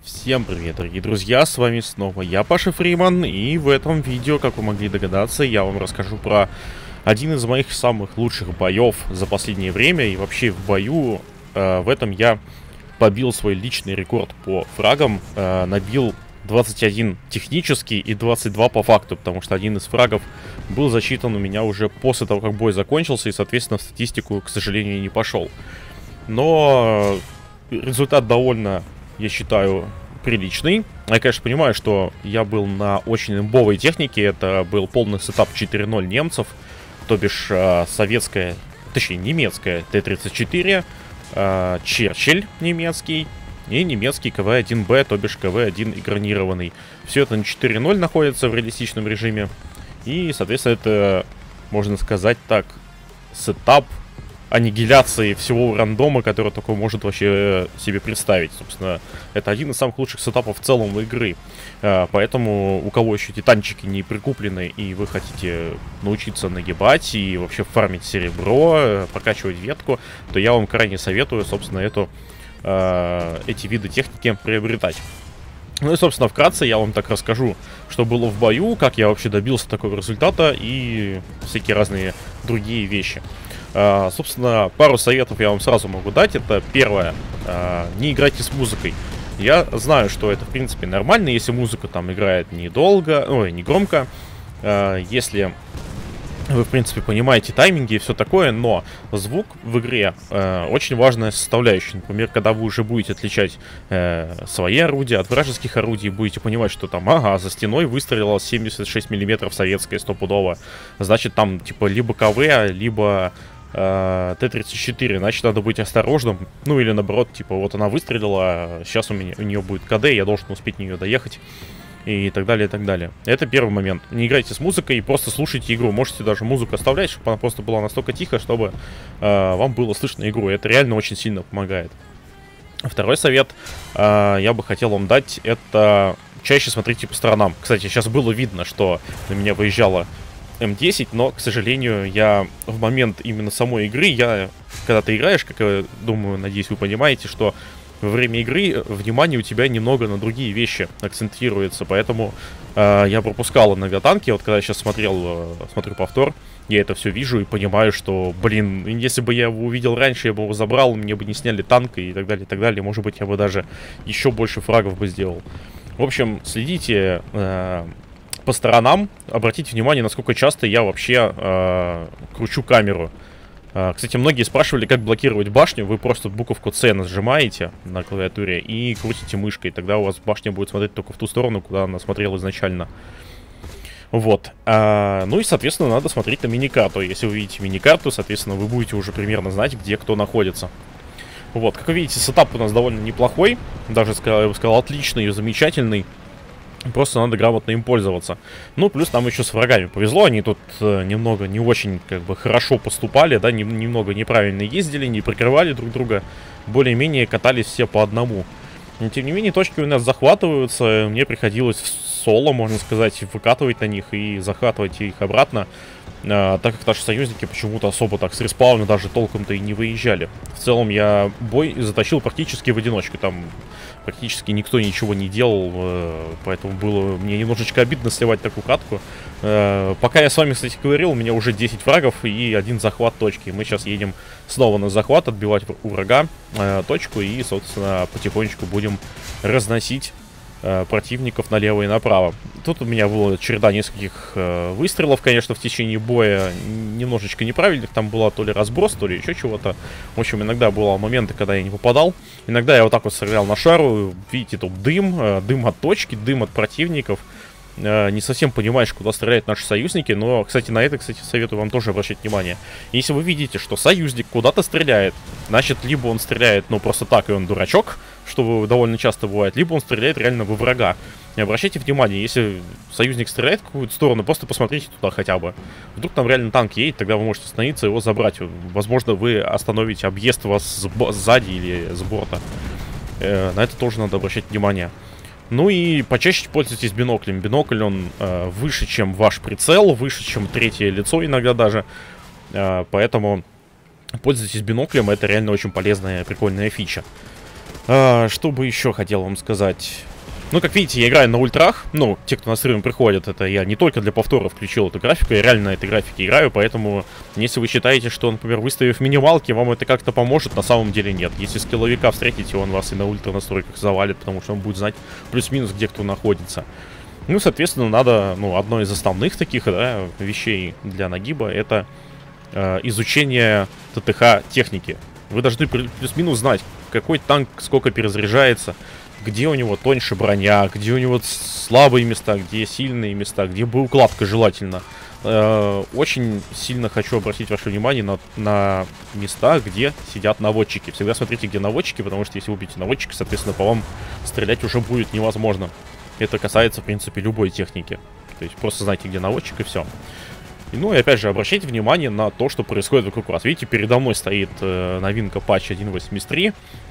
Всем привет, дорогие друзья, с вами снова я, Паша Фриман, и в этом видео, как вы могли догадаться, я вам расскажу про один из моих самых лучших боев за последнее время, и вообще в бою в этом я побил свой личный рекорд по фрагам, набил 21 технический и 22 по факту, потому что один из фрагов был засчитан у меня уже после того, как бой закончился, и, соответственно, в статистику, к сожалению, не пошел. Но результат довольно, я считаю, приличный. Я, конечно, понимаю, что я был на очень имбовой технике. Это был полный сетап 4.0 немцев, то бишь советская, точнее немецкая Т-34, Черчилль немецкий и немецкий КВ-1Б, то бишь КВ-1 экранированный. Все это на 4.0 находится в реалистичном режиме. И, соответственно, это, можно сказать так, сетап аннигиляции всего рандома, который только может вообще себе представить. Собственно, это один из самых лучших сетапов в целом игры. Поэтому, у кого еще титанчики не прикуплены, и вы хотите научиться нагибать и вообще фармить серебро, прокачивать ветку, то я вам крайне советую, собственно, эти виды техники приобретать. Ну и, собственно, вкратце я вам так расскажу, что было в бою, как я вообще добился такого результата и всякие разные другие вещи. Собственно, пару советов я вам сразу могу дать. Это первое, не играйте с музыкой. Я знаю, что это, в принципе, нормально, если музыка там играет недолго, ой, не громко, если вы, в принципе, понимаете тайминги и все такое, но звук в игре очень важная составляющая. Например, когда вы уже будете отличать свои орудия от вражеских орудий, будете понимать, что там, ага, за стеной выстрелило 76 мм советское стопудово, значит, там, типа, либо КВ, либо Т-34, значит, надо быть осторожным. Ну, или наоборот, типа, вот она выстрелила, сейчас у нее будет КД, я должен успеть на нее доехать. И так далее, и так далее. Это первый момент. Не играйте с музыкой, просто слушайте игру. Можете даже музыку оставлять, чтобы она просто была настолько тихо, чтобы вам было слышно игру. Это реально очень сильно помогает. Второй совет я бы хотел вам дать, это чаще смотрите по сторонам. Кстати, сейчас было видно, что на меня выезжала М10, но, к сожалению, я в момент именно самой игры, когда ты играешь, как я думаю, надеюсь, вы понимаете, что во время игры внимание у тебя немного на другие вещи акцентируется, поэтому я пропускал иногда танки. Вот когда я сейчас смотрю повтор, я это все вижу и понимаю, что, блин, если бы я его увидел раньше, я бы его забрал, мне бы не сняли танк и так далее, и так далее. Может быть, я бы даже еще больше фрагов бы сделал. В общем, следите по сторонам, обратите внимание, насколько часто я вообще кручу камеру. Кстати, многие спрашивали, как блокировать башню. Вы просто буковку С нажимаете на клавиатуре и крутите мышкой. Тогда у вас башня будет смотреть только в ту сторону, куда она смотрела изначально. Вот. Ну и, соответственно, надо смотреть на миникарту. Если вы видите миникарту, соответственно, вы будете уже примерно знать, где кто находится. Вот. Как вы видите, сетап у нас довольно неплохой. Даже, я бы сказал, отличный и замечательный. Просто надо грамотно им пользоваться. Ну, плюс нам еще с врагами повезло. Они тут немного не очень, как бы, хорошо поступали, да, немного неправильно ездили, не прикрывали друг друга. Более-менее катались все по одному. Но, тем не менее, точки у нас захватываются. Мне приходилось в соло, можно сказать, выкатывать на них и захватывать их обратно. Так как наши союзники почему-то особо так с респауна даже толком-то и не выезжали. В целом я бой затащил практически в одиночку. Там практически никто ничего не делал, поэтому было мне немножечко обидно сливать такую катку. Пока я с вами, кстати, говорил, у меня уже 10 фрагов и один захват точки. Мы сейчас едем снова на захват, отбивать у врага точку и, собственно, потихонечку будем разносить противников налево и направо. Тут у меня была череда нескольких выстрелов, конечно, в течение боя, немножечко неправильных. Там была то ли разброс, то ли еще чего-то. В общем, иногда было моменты, когда я не попадал. Иногда я вот так вот стрелял на шару. Видите, тут дым от точки, дым от противников. Не совсем понимаешь, куда стреляют наши союзники. Но, кстати, на это, советую вам тоже обращать внимание. Если вы видите, что союзник куда-то стреляет, значит, либо он стреляет, ну, просто так, и он дурачок, что довольно часто бывает, либо он стреляет реально во врага. И обращайте внимание, если союзник стреляет в какую-то сторону, просто посмотрите туда хотя бы. Вдруг там реально танк едет, тогда вы можете остановиться и его забрать. Возможно, вы остановите объезд вас сзади или с борта. На это тоже надо обращать внимание. Ну и почаще пользуйтесь биноклем. Бинокль, он выше, чем ваш прицел, выше, чем третье лицо иногда даже. Поэтому пользуйтесь биноклем, это реально очень полезная, прикольная фича. Что бы еще хотел вам сказать? Ну, как видите, я играю на ультрах. Ну, те, кто на стримы приходят, это я не только для повтора включил эту графику, я реально на этой графике играю, поэтому, если вы считаете, что, например, выставив минималки, вам это как-то поможет, на самом деле нет. Если скилловика встретите, он вас и на ультра настройках завалит, потому что он будет знать плюс-минус, где кто находится. Ну, соответственно, надо, ну, одно из основных таких, да, вещей для нагиба, это изучение ТТХ техники. Вы должны плюс-минус знать, какой танк сколько перезаряжается, где у него тоньше броня, где у него слабые места, где сильные места, где боеукладка желательно. Очень сильно хочу обратить ваше внимание на места, где сидят наводчики. Всегда смотрите, где наводчики, потому что если убьете наводчика, соответственно, по вам стрелять уже будет невозможно. Это касается, в принципе, любой техники. То есть просто знайте, где наводчик, и все. Ну и опять же, обращайте внимание на то, что происходит вокруг вас. Видите, передо мной стоит новинка патч 1.83.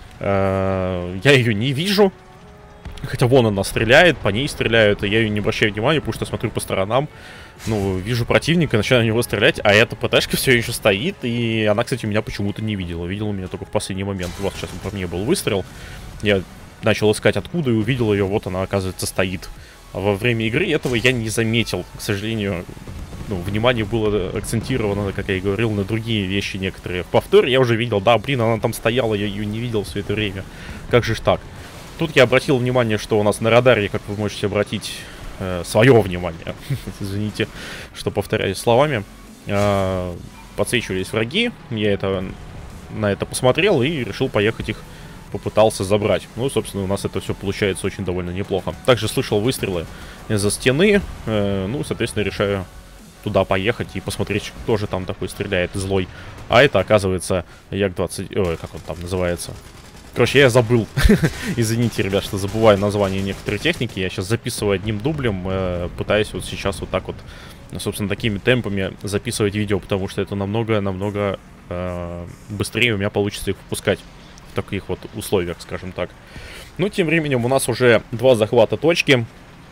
Я ее не вижу. Хотя вон она стреляет, по ней стреляют, и я ее не обращаю внимания, потому что смотрю по сторонам. Ну, вижу противника, начинаю на него стрелять, а эта ПТшка все еще стоит, и она, кстати, меня почему-то не видела. Видела меня только в последний момент. Вот сейчас по мне был выстрел. Я начал искать откуда и увидел ее, вот она, оказывается, стоит. А во время игры этого я не заметил, к сожалению. Ну, внимание было акцентировано, как я и говорил, на другие вещи некоторые. В повторе я уже видел, да, блин, она там стояла, я ее не видел все это время. Как же ж так? Тут я обратил внимание, что у нас на радаре, как вы можете обратить свое внимание, извините, что повторяюсь словами, подсвечивались враги. Я на это посмотрел и решил поехать их, попытался забрать. Ну, собственно, у нас это все получается очень довольно неплохо. Также слышал выстрелы из-за стены, ну, соответственно, решаю туда поехать и посмотреть, кто же там такой стреляет злой. А это, оказывается, Як-20... Ой, как он там называется? Короче, я забыл. Извините, ребят, что забываю название некоторой техники. Я сейчас записываю одним дублем. Пытаюсь вот сейчас вот так вот, собственно, такими темпами записывать видео, потому что это намного быстрее у меня получится их выпускать в таких вот условиях, скажем так. Ну, тем временем у нас уже 2 захвата точки.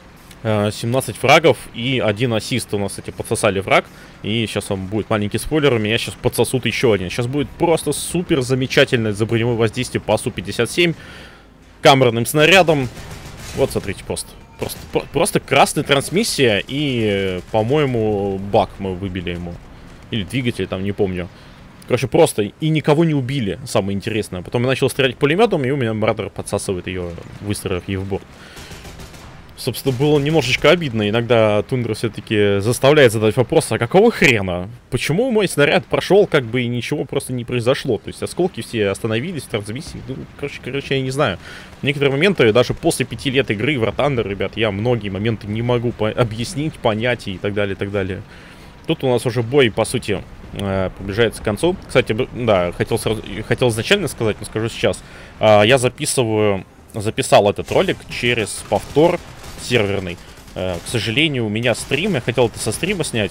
17 фрагов и 1 ассист. У нас, кстати, подсосали фраг. И сейчас вам будет маленький спойлер. У меня сейчас подсосут еще один. Сейчас будет просто супер замечательное заброневое воздействие по АСУ-57 камерным снарядом. Вот, смотрите, просто красная трансмиссия. И, по-моему, бак мы выбили ему. Или двигатель, там, не помню. Короче, просто и никого не убили. Самое интересное. Потом я начал стрелять пулеметом, и у меня Мрадер подсасывает ее, выстрелив ей в борт. Собственно, было немножечко обидно. Иногда Тундра все-таки заставляет задать вопрос, а какого хрена? Почему мой снаряд прошел, как бы и ничего просто не произошло? То есть осколки все остановились в трансмиссии. Ну, короче, я не знаю. Некоторые моменты, даже после 5 лет игры в War Thunder, ребят, я многие моменты не могу объяснить, понять и так далее, и так далее. Тут у нас уже бой, по сути, приближается к концу. Кстати, да, хотел изначально сказать, но скажу сейчас. Я записал этот ролик через повтор серверный. К сожалению, у меня стрим, я хотел это со стрима снять,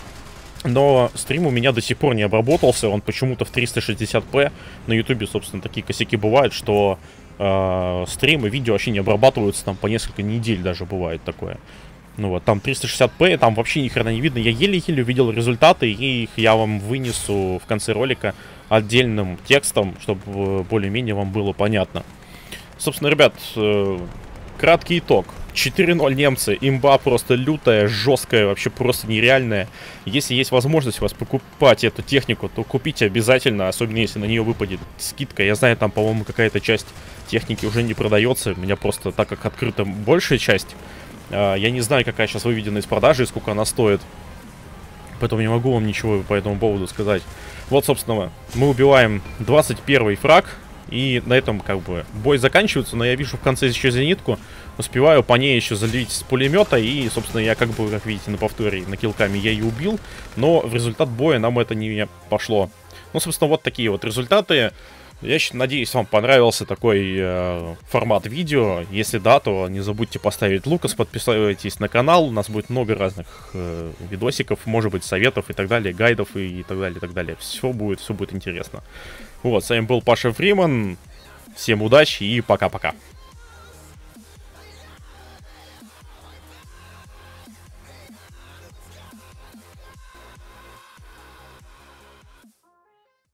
но стрим у меня до сих пор не обработался, он почему-то в 360p. На ютубе, собственно, такие косяки бывают, что стримы, видео вообще не обрабатываются, там по несколько недель даже бывает такое. Ну вот, там 360p, там вообще ни хрена не видно, я еле-еле увидел результаты, и их я вам вынесу в конце ролика отдельным текстом, чтобы более-менее вам было понятно. Собственно, ребят, краткий итог. 4-0 немцы, имба просто лютая, жесткая, вообще просто нереальная. Если есть возможность у вас покупать эту технику, то купите обязательно, особенно если на нее выпадет скидка. Я знаю, там, по-моему, какая-то часть техники уже не продается. У меня просто, так как открыта большая часть, я не знаю, какая сейчас выведена из продажи и сколько она стоит. Поэтому не могу вам ничего по этому поводу сказать. Вот, собственно, мы убиваем 21-й фраг. И на этом, как бы, бой заканчивается, но я вижу в конце еще зенитку. Успеваю по ней еще залить с пулемета. И, собственно, я, как бы, как видите, на повторе, на киллкаме я ее убил. Но в результат боя нам это не пошло. Ну, собственно, вот такие вот результаты. Я надеюсь, вам понравился такой формат видео. Если да, то не забудьте поставить лукас, подписывайтесь на канал. У нас будет много разных видосиков, может быть, советов и так далее, гайдов и так далее, и так далее. Все будет интересно. Вот, с вами был Паша Фриман. Всем удачи и пока-пока.